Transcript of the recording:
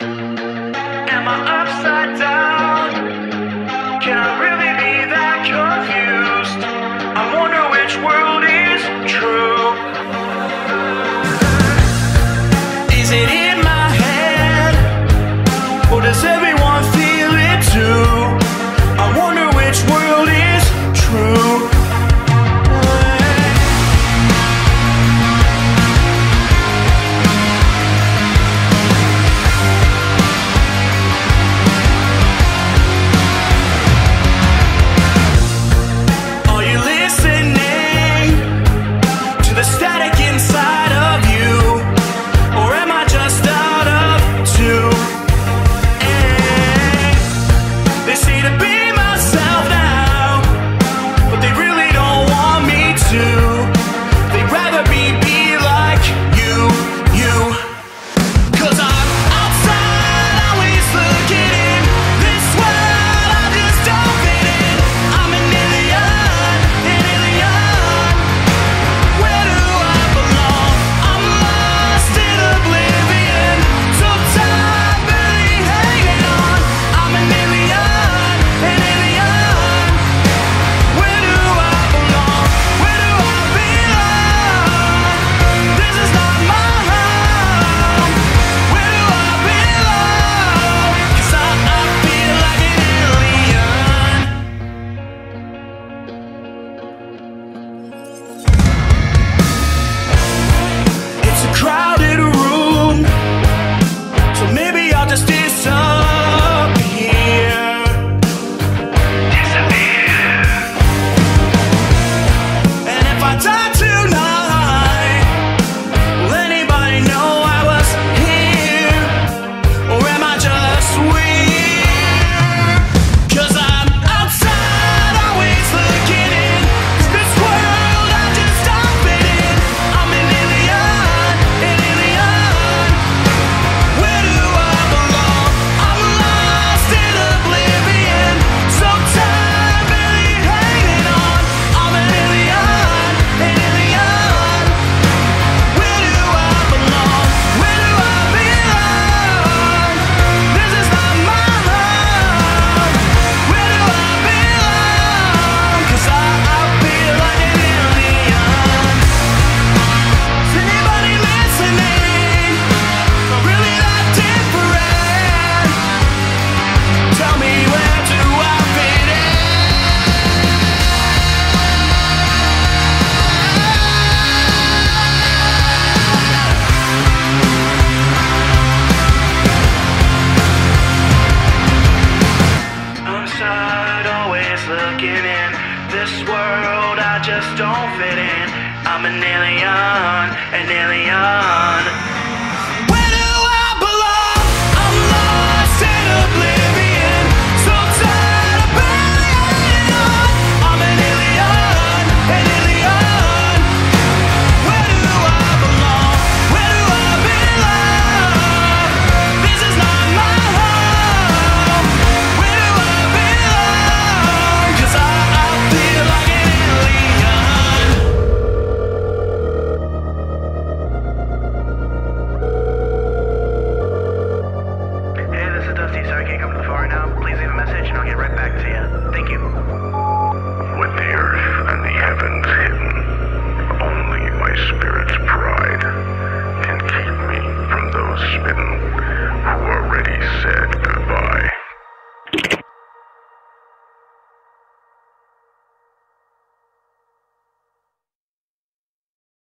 Am I upside down? Can I really be that confused? I wonder which world is true. Is it in my head? Or does everyone feel it too? I wonder which world is true. Crowded room, so maybe I'll just disappear. And if I die tonight, will anybody know I was here? Or am I just weird? 'Cause I'm outside, always looking in. 'Cause this world I just don't fit in. I'm an alien. Looking in this world, I just don't fit in. I'm an alien, an alien. Where do I belong? I'm lost in oblivion, so tired of being on. I'm an alien, an alien. Where do I belong? Where do I belong? This is not my home. Where do I belong? 'Cause I feel like an alien. Hey, this is Dusty. Sorry I can't come to the phone right now. Please leave a message and I'll get right back to you. Thank you. With the earth and the heavens hidden, only my spirit's pride can keep me from those smitten who are ready